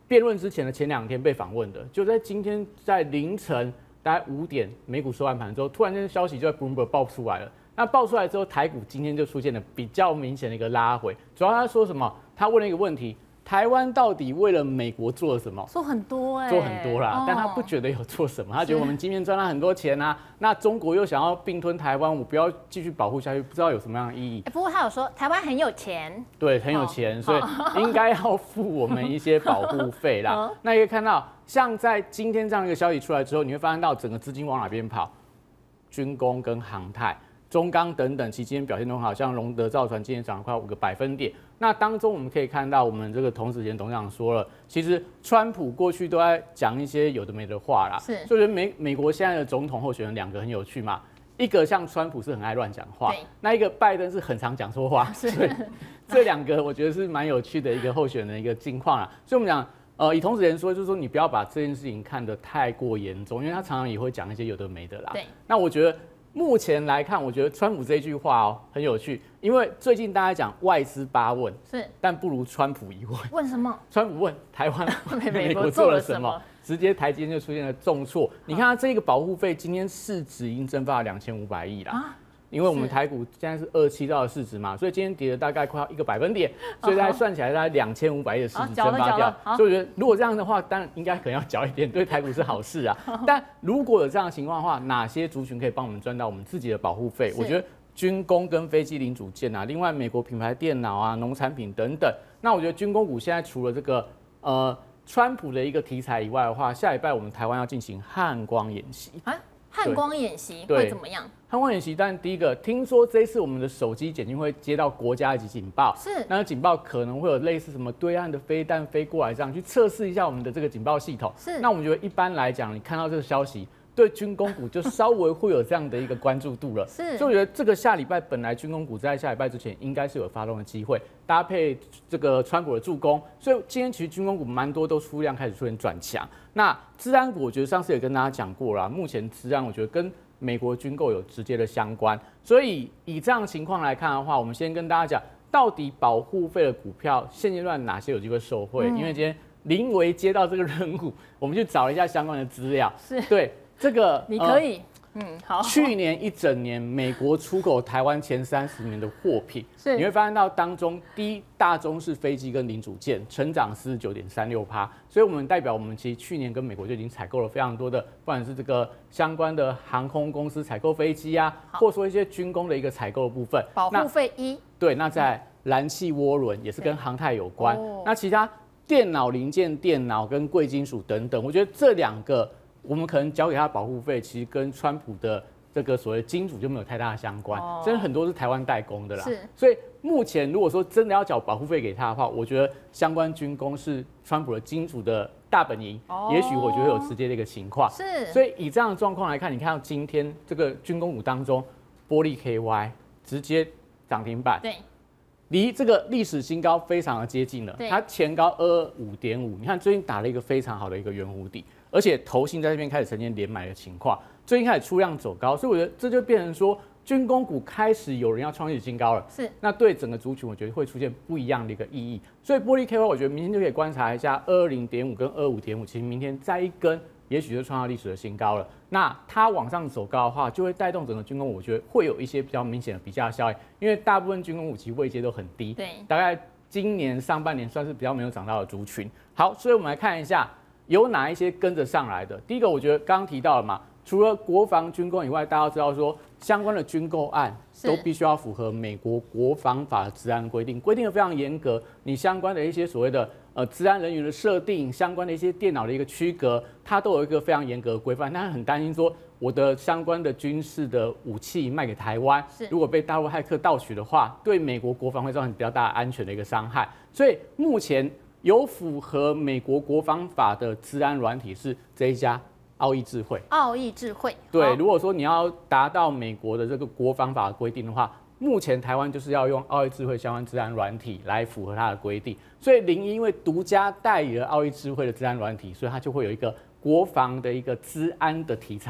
辩论之前的前2天被访问的，就在今天在凌晨大概5点美股收完盘之后，突然间消息就在 Bloomberg 爆出来了。那爆出来之后，台股今天就出现了比较明显的一个拉回。主要他说什么？他问了一个问题：台湾到底为了美国做了什么？ 做很多做很多啦，但他不觉得有做什么，他觉得我们今天赚了很多钱啊。那中国又想要并吞台湾，我不要继续保护下去，不知道有什么样的意义。 不过他有说台湾很有钱， 对，很有钱，所以应该要付我们一些保护费啦。那也可以看到，像在今天这样一个消息出来之后，你会发现到整个资金往哪边跑？军工跟航太。中钢等等，其实今天表现都很好，像隆德造船今天涨了快5个百分点。那当中我们可以看到，我们这个同时前董事长说了，其实川普过去都在讲一些有的没的话啦。 是， 所以我觉得美国现在的总统候选人2个很有趣嘛，一个像川普是很爱乱讲话，那一个拜登是很常讲错话，所以这2个我觉得是蛮有趣的一个候选人的一个境况啦。所以我们讲，以同时前说，就是说你不要把这件事情看得太过严重，因为他常常也会讲一些有的没的啦。 对， 那我觉得。目前来看，我觉得川普这句话很有趣，因为最近大家讲外资8问， 是， 但不如川普1问。 问什么？ 川普问台湾美国做了什么，直接台积电就出现了重挫。你看它这个保护费，今天市值已经蒸发了2500亿啦。因为我们台股现在是27兆的市值嘛，所以今天跌了大概快要1个百分点，所以大概算起来大概2500亿的市值蒸发掉。所以我觉得如果这样的话，当然应该可能要缴一点，对台股是好事啊。但如果有这样的情况的话，哪些族群可以帮我们赚到我们自己的保护费？我觉得军工跟飞机零组件啊，另外美国品牌电脑啊、农产品等等。那我觉得军工股现在除了这个川普的一个题材以外的话，下礼拜我们台湾要进行汉光演习。 汉光演习会怎么样？ 汉光演习，但第一个听说这一次我们的手机简讯会接到国家级警报， 是那警报可能会有类似什么对岸的飞弹飞过来这样去测试一下我们的这个警报系统。 是， 那我们觉得一般来讲，你看到这个消息，对军工股就稍微会有这样的一个关注度了。 是， 所以我觉得这个下礼拜本来军工股在下礼拜之前应该是有发动的机会，搭配这个川普的助攻，所以今天其实军工股蛮多都出量开始出现转强。那资安股，我觉得上次也跟大家讲过了，目前资安我觉得跟美国军购有直接的相关，所以以这样的情况来看的话，我们先跟大家讲，到底保护费的股票现阶段哪些有机会受惠？因为今天临危接到这个任务，我们去找了一下相关的资料， 是对这个你可以。好。 去年一整年，美国出口台湾前30名的货品， 是你会发现到当中第一大宗是飞机跟零组件，成长49.36%，所以我们代表我们其实去年跟美国就已经采购了非常多的，不管是这个相关的航空公司采购飞机啊，或者说一些军工的一个采购的部分。 保护费对，那在燃气涡轮也是跟航太有关，那其他电脑零件、电脑跟贵金属等等，我觉得这2个。我们可能交给他的保护费，其实跟川普的这个所谓金主就没有太大的相关，真的很多是台湾代工的啦。所以目前如果说真的要缴保护费给他的话，我觉得相关军工是川普的金主的大本营，也许我觉得有直接的一个情况。所以以这样的状况来看，你看到今天这个军工股当中，玻璃 KY 直接涨停板， 对， 离这个历史新高非常的接近了。它前高225.5，你看最近打了一个非常好的一个圆弧底。而且投信在这边开始呈现连买的情况，最近开始出量走高，所以我觉得这就变成说军工股开始有人要创历史新高了。 是， 那对整个族群我觉得会出现不一样的一个意义。所以玻璃 KY 我觉得明天就可以观察一下220.5跟25.5，其实明天再一根，也许就创造历史的新高了。那它往上走高的话，就会带动整个军工股，我觉得会有一些比较明显的比价效应，因为大部分军工股其实位阶都很低， 对， 大概今年上半年算是比较没有涨到的族群。好，所以我们来看一下。有哪一些跟着上来的？第一个，我觉得刚刚提到了嘛，除了国防军工以外，大家都知道说相关的军购案都必须要符合美国国防法的治安规定，规定的非常严格。你相关的一些所谓的治安人员的设定，相关的一些电脑的一个区隔，它都有一个非常严格的规范。但很担心说，我的相关的军事的武器卖给台湾，如果被大陆骇客盗取的话，对美国国防会造成比较大的安全的一个伤害。所以目前。有符合美国国防法的资安软体是这一家奥义智慧。 奥义智慧， 对，如果说你要达到美国的这个国防法的规定的话，目前台湾就是要用奥义智慧相关资安软体来符合它的规定。所以01因为独家代理了奥义智慧的资安软体，所以它就会有一个国防的一个资安的题材。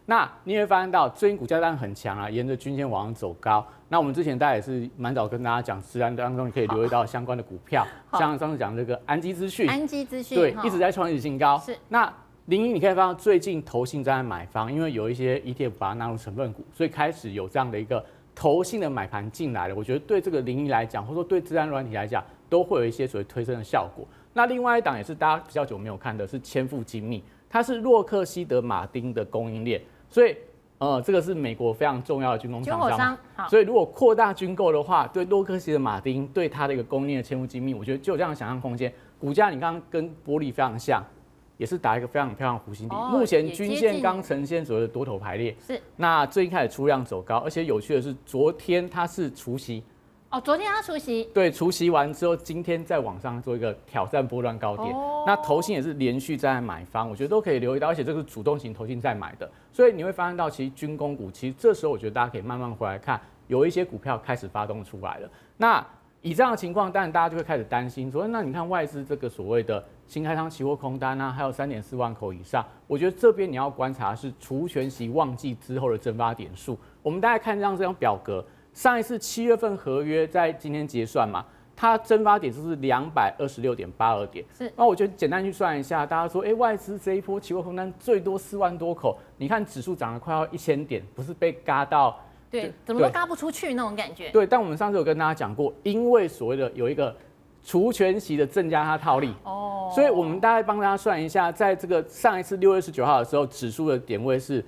那你会发现到最近股价当然很强啊，沿着均线往上走高。那我们之前大家也是蛮早跟大家讲，自然当中你可以留意到相关的股票，像上次讲这个安基资讯，对，一直在创历史新高。 是。 那01你可以发现最近投信在买方，因为有一些 ETF 把它纳入成分股，所以开始有这样的一个投信的买盘进来了。我觉得对这个01来讲，或者说对自然软体来讲，都会有一些所谓推升的效果。那另外一档也是大家比较久没有看的是千富精密，它是洛克希德马丁的供应链，所以这个是美国非常重要的军工厂商，所以如果扩大军购的话，对洛克希德马丁对它的一个供应链的千富精密，我觉得就有这样的想象空间。股价你刚刚跟玻璃非常像，也是打一个非常漂亮的弧形底，目前均线刚呈现所谓的多头排列， 是。 那最近开始出量走高，而且有趣的是，昨天它是除息。 昨天他除息， 对，除息完之后，今天再往上做一个挑战波段高点。那投信也是连续在买方，我觉得都可以留意到，而且这个是主动型投信在买的，所以你会发现到，其实军工股，其实这时候我觉得大家可以慢慢回来看，有一些股票开始发动出来了。那以这样的情况，当然大家就会开始担心，说那你看外资这个所谓的新开仓期货空单啊，还有3.4万口以上，我觉得这边你要观察的是除权息旺季之后的蒸发点数。我们大家看这张表格。上一次7月份合约在今天结算嘛，它蒸发点数是226.82点。 是， 那我觉得简单去算一下，大家说，外资这一波期货空单最多4万多口，你看指数涨了快要1000点，不是被嘎到？ 对，怎么都嘎不出去那种感觉。 对，但我们上次有跟大家讲过，因为所谓的有一个除权息的增加它套利，所以我们大概帮大家算一下，在这个上一次6月19号的时候，指数的点位是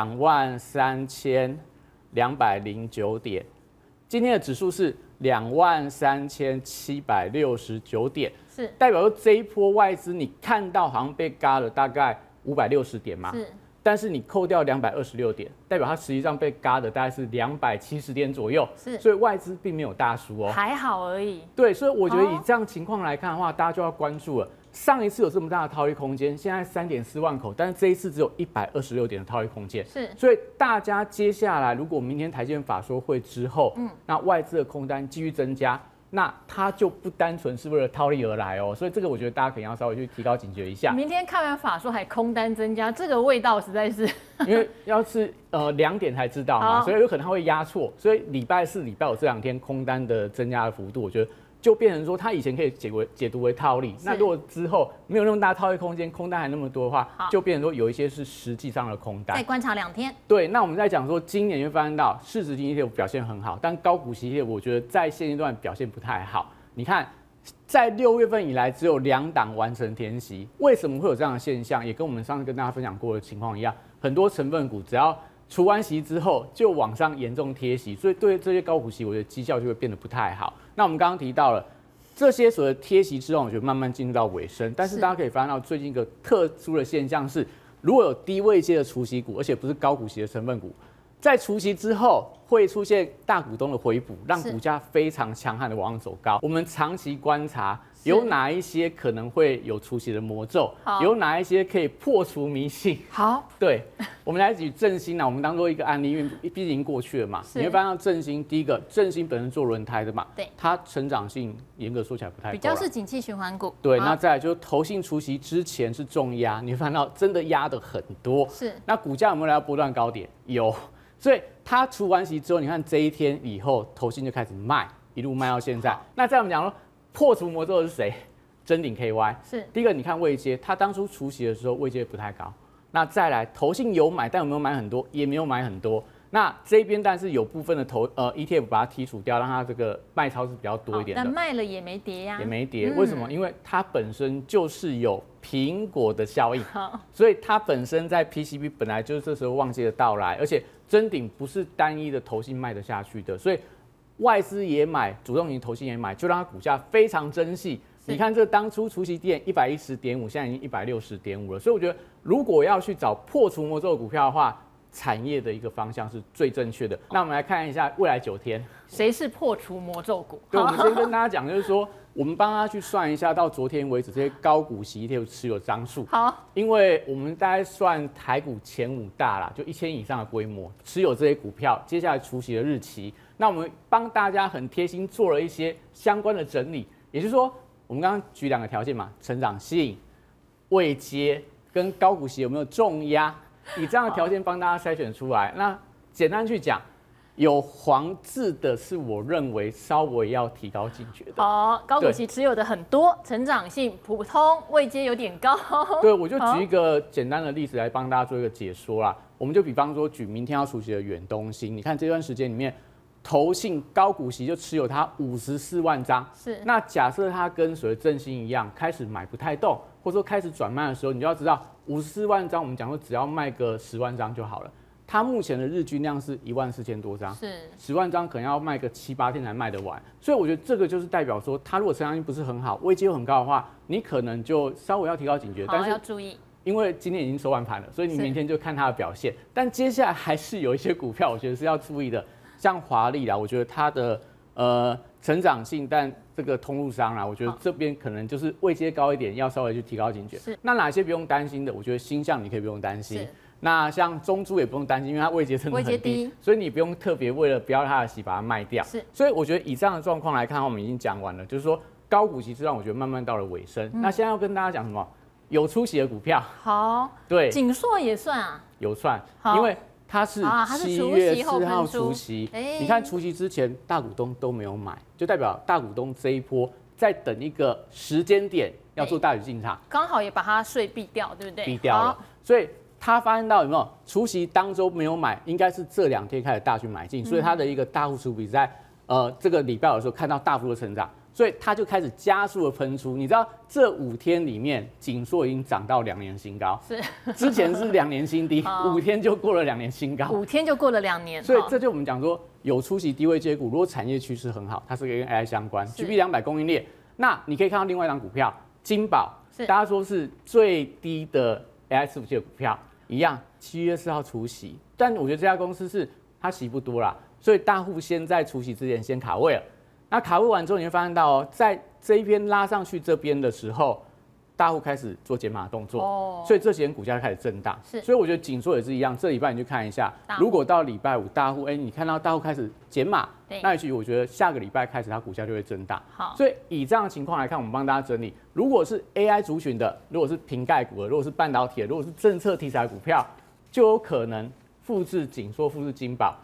23209点。今天的指数是23769点， 是代表说这一波外资你看到好像被嘎了大概560点嘛， 是， 但是你扣掉226点，代表它实际上被嘎的大概是270点左右， 是， 所以外资并没有大输哦， 还好而已。 对，所以我觉得以这样情况来看的话，大家就要关注了。上一次有这么大的套利空间，现在3.4万口，但是这一次只有126点的套利空间， 是， 所以大家接下来如果明天台积电法说会之后，那外资的空单继续增加，那它就不单纯是为了套利而来哦，所以这个我觉得大家可能要稍微去提高警觉一下。 明天看完法说还空单增加，这个味道实在是， 因为要是2点才知道嘛，所以有可能它会压错，所以礼拜4、礼拜5这2天空单的增加的幅度，我觉得。就变成说，它以前可以解读为套利，那如果之后没有那么大套利空间，空单还那么多的话，就变成说有一些是实际上的空单。 再观察2天。 对，那我们在讲说，今年你会发现到市值型 ETF 表现很好，但高股息 ETF 我觉得在现阶段表现不太好。你看，在6月份以来只有2档完成填息，为什么会有这样的现象？也跟我们上次跟大家分享过的情况一样，很多成分股只要除完息之后就往上严重贴息，所以对这些高股息，我觉得绩效就会变得不太好。那我们刚刚提到了这些所谓的贴息之后，我觉得慢慢进入到尾声，但是大家可以发现到最近一个特殊的现象是，如果有低位阶的除息股，而且不是高股息的成分股，在除息之后会出现大股东的回补，让股价非常强悍的往上走高。我们长期观察。有哪一些可能会有除息的魔咒？有哪一些可以破除迷信？ 好， 对，我们来举振兴呢，我们当做一个案例，因为毕竟已经过去了嘛。你会发现振兴，第一个，振兴本身做轮胎的嘛， 对， 它成长性严格说起来不太高， 比较是景气循环股。 对，那再来就是投信除息之前是重压，你会发现到真的压的很多。 是， 那股价有没有来到波段高点？有，所以它除完息之后，你看这一天以后，投信就开始卖，一路卖到现在。那再我们讲说。破除魔咒的是谁？臻鼎 KY 是第一个，你看位阶，它当初除息的时候位阶不太高。那再来，投信有买，但有没有买很多？也没有买很多。那这边但是有部分的ETF 把它剔除掉，让它这个卖超是比较多一点的。 但卖了也没跌呀， 也没跌。为什么？因为它本身就是有苹果的效应，所以它本身在 PCB 本来就是这时候旺季的到来，而且臻鼎不是单一的投信卖得下去的，所以。外资也买，主动型投信也买，就让它股价非常争气。你看这当初除息点110.5，现在已经160.5了。所以我觉得，如果要去找破除魔咒的股票的话，产业的一个方向是最正确的。那我们来看一下未来9天， 谁是破除魔咒股？ 对，我们先跟大家讲，就是说，我们帮他去算一下，到昨天为止这些高股息 ETF 持有张数。 好， 因为我们大概算台股前5大啦，就1000以上的规模持有这些股票，接下来除息的日期。那我们帮大家很贴心做了一些相关的整理，也就是说，我们刚刚举2个条件嘛，成长性、位阶跟高股息有没有重压？ 以这样的条件帮大家筛选出来。那简单去讲，有黄字的是我认为稍微要提高警觉的。 高股息持有的很多，成长性普通，位阶有点高。 对，我就举一个简单的例子来帮大家做一个解说啦。我们就比方说举明天要除息的远东新，你看这段时间里面，投信高股息就持有它54万张。 是。 那假设它跟随振兴一样，开始买不太动，或者说开始转卖的时候，你就要知道54万张，我们讲说只要卖个10万张就好了。它目前的日均量是14000多张， 是 10万张可能要卖个7、8天才卖得完，所以我觉得这个就是代表说，它如果成长性不是很好，位阶又很高的话，你可能就稍微要提高警觉，但是要注意， 因为今天已经收完盘了，所以你明天就看它的表现。但接下来还是有一些股票，我觉得是要注意的，像华丽啦，我觉得它的成长性，但这个通路商啦，我觉得这边可能就是位阶高一点，要稍微去提高警觉。那哪些不用担心的？我觉得星象你可以不用担心。那像中珠也不用担心，因为它位阶真的很低，所以你不用特别为了不要它的息把它卖掉。所以我觉得以这样的状况来看，我们已经讲完了，就是说高股息之让我觉得慢慢到了尾声。那现在要跟大家讲什么？有出息的股票。 好， 对， 景硕也算啊， 有算，因为它是7月4号除息。你看除息之前大股东都没有买，就代表大股东这一波在等一个时间点要做大举进场， 刚好也把它税避掉，对不对？ 避掉了，所以。他发现到有没有除息当周没有买，应该是这2天开始大举买进，所以他的一个大户持股比在这个礼拜有的时候看到大幅的成长，所以他就开始加速的喷出。你知道这5天里面，景硕已经涨到2年新高， 是之前是2年新低，5天就过了2年新高 ，5天就过了2年， 所以这就我们讲说有出息低位接股，如果产业趋势很好，它是跟 AI 相关 ，GB200 供应链，那你可以看到另外一档股票金宝，大家说是最低的 AI 伺服器的股票。一样，7月4号除息，但我觉得这家公司是它息不多啦，所以大户先在除息之前先卡位了。那卡位完之后，你会发现到哦，在这一边拉上去这边的时候，大户开始做减码动作，所以这几天股价就开始震荡。所以我觉得景硕也是一样，这礼拜你去看一下，如果到礼拜5大户，你看到大户开始减码，那也许我觉得下个礼拜开始它股价就会震荡。好，所以以这样的情况来看，我们帮大家整理，如果是 AI 族群的，如果是瓶盖股的，如果是半导体的，如果是政策题材股票，就有可能复制景硕、复制金宝。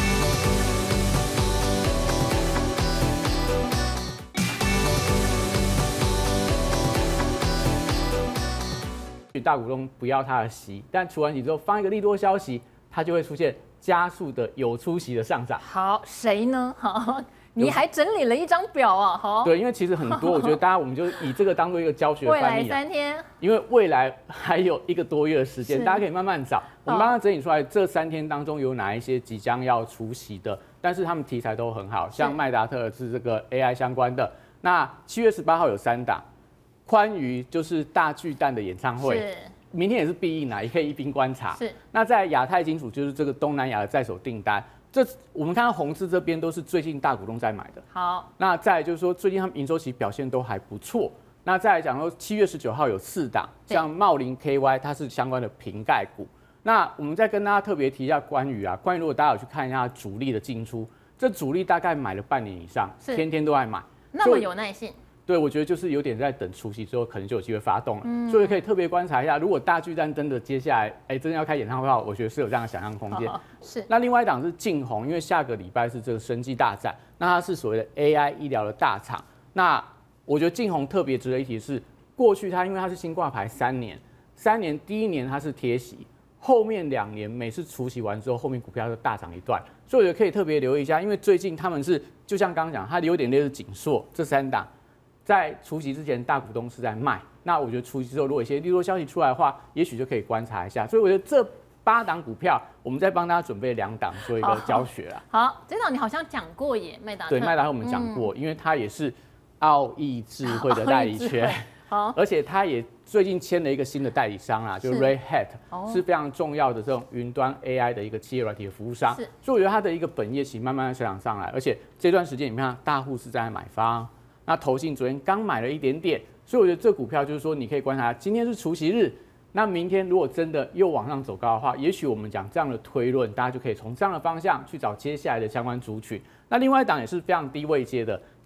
大股东不要它的息，但除完息之后放一个利多消息，它就会出现加速的有出息的上涨。 好，谁呢？好，你还整理了一张表啊？好， 对，因为其实很多，我觉得大家我们就以这个当做一个教学范例。 未来3天， 因为未来还有1个多月的时间，大家可以慢慢找。我们帮他整理出来，这3天当中有哪一些即将要除息的，但是他们题材都很好，像麦达特是这个 AI 相关的。那7月18号有3档。宽娱就是大巨蛋的演唱会，明天也是必应啊，也可以一并观察。那在亚太金属就是这个东南亚的在手订单，这我们看到宏志这边都是最近大股东在买的。 好， 那再来就是说最近他们营收期表现都还不错。那再来讲说7月19号有4档，像茂林 KY 它是相关的瓶盖股。那我们再跟大家特别提一下宽娱啊，宽娱如果大家有去看一下主力的进出，这主力大概买了半年以上，天天都在买， 那么有耐性。 对，我觉得就是有点在等除息之后，可能就有机会发动了，所以可以特别观察一下。如果大巨蛋真的接下来，真的要开演唱会的话，我觉得是有这样的想象空间。 是。 那另外一档是晋宏，因为下个礼拜是这个生技大战，那它是所谓的 AI 医疗的大厂。那我觉得晋宏特别值得一提是，过去它因为它是新挂牌3年第1年它是贴息，后面2年每次除息完之后，后面股票就大涨一段，所以我觉得可以特别留意一下，因为最近他们是就像刚刚讲，它有点类似景硕这3档。在除息之前，大股东是在卖。那我觉得除息之后，如果有一些利多消息出来的话，也许就可以观察一下。所以我觉得这8档股票，我们再帮大家准备2档做一个教学啦。 好，这档你好像讲过耶，麦达特。 对，麦达特我们讲过，因为它也是奥义智慧的代理权，而且它也最近签了一个新的代理商啦，就是 Red Hat，是非常重要的这种云端 AI 的一个企业软体的服务商。所以我觉得它的一个本业其实慢慢的成长上来，而且这段时间你看大户是在买方。那投信昨天刚买了一点点，所以我觉得这股票就是说，你可以观察，今天是除息日，那明天如果真的又往上走高的话，也许我们讲这样的推论，大家就可以从这样的方向去找接下来的相关族群。那另外一档也是非常低位阶的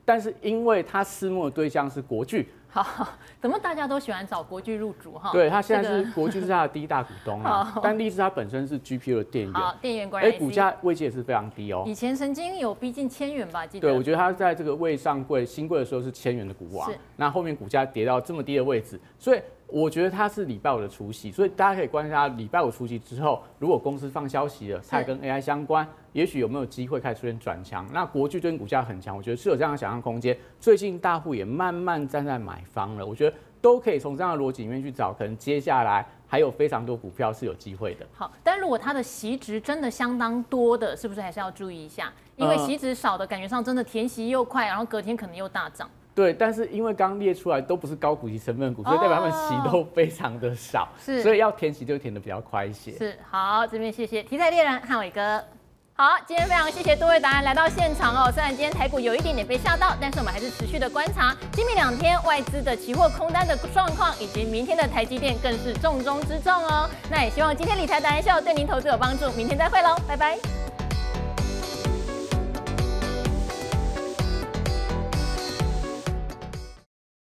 但是因为它私募的对象是国巨。 好，怎么大家都喜欢找国巨入主哈？ 对，它现在是国巨是它的第一大股东啊，但力士它本身是 GPU 的电源， 好，电源果然， 股价位阶也是非常低哦。 以前曾经有逼近1000元吧，记得。 对，我觉得它在这个未上柜、新柜的时候是1000元的股王，那后面股价跌到这么低的位置，所以我觉得它是礼拜五的除息，所以大家可以观察礼拜五除息之后，如果公司放消息了，它也跟 AI 相关，也许有没有机会开始出现转强？那国巨最近股价很强，我觉得是有这样的想象空间。最近大户也慢慢站在买方了，我觉得都可以从这样的逻辑里面去找，可能接下来还有非常多股票是有机会的。 好，但如果它的息值真的相当多的，是不是还是要注意一下？因为息值少的感觉上真的填息又快，然后隔天可能又大涨。 对，但是因为刚列出来都不是高股息成分股，所以代表他们息都非常的少， 是， 所以要填息就填的比较快一些。 是，好，这边谢谢题材猎人汉伟哥。好，今天非常谢谢多位达人来到现场哦。虽然今天台股有一点点被吓到，但是我们还是持续的观察今明2天外资的期货空单的状况，以及明天的台积电更是重中之重哦。那也希望今天理财达人秀对您投资有帮助，明天再会喽，拜拜。